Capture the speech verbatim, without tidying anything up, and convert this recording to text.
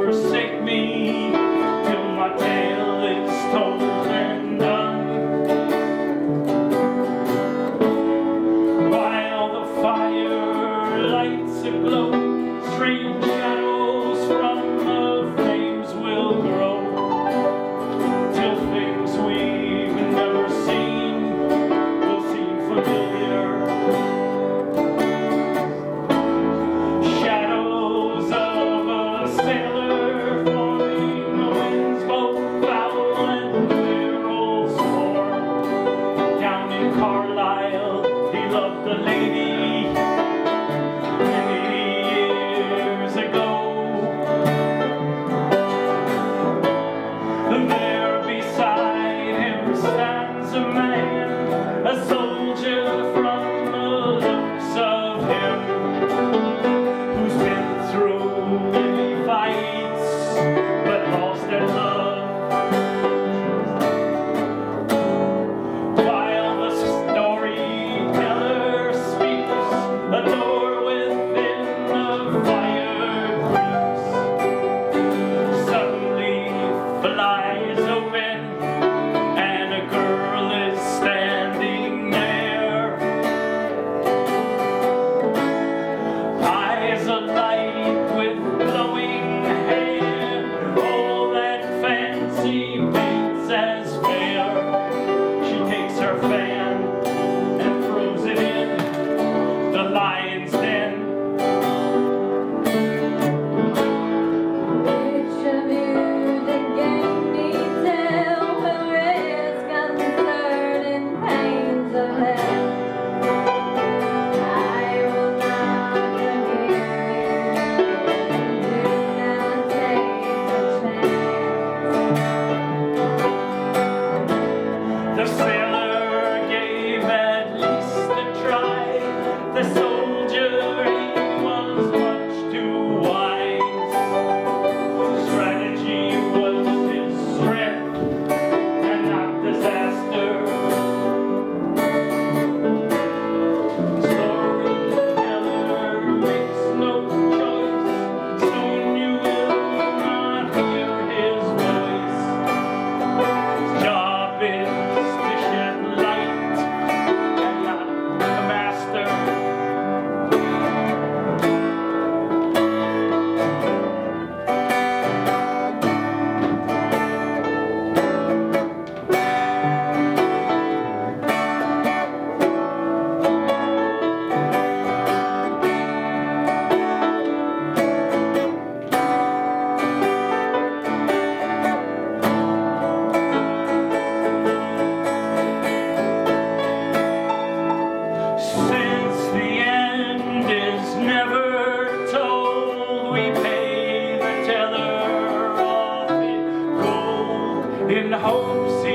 forsake me till my tale is told and done. While the fire lights aglow, strange shadows from the flames will grow, till things we've never seen will seem familiar. Shadows of a sailor forming the winds both foul and clear old storm. Down in Carlisle he loved the lady stands a man, a soldier from the looks of him, who's been through many fights but lost at love. While the storyteller speaks, a door within the fire creaks, suddenly flies open. Standing there, eyes alight with glowing hair, all that fancy paints as fair. She takes her fan and throws it in the lion's den. The sailor gave at least a try. The soldier, he was much too wise. Strategy was his strength and not disaster. Storyteller makes no choice. Soon you will not hear his voice. His job is in hopes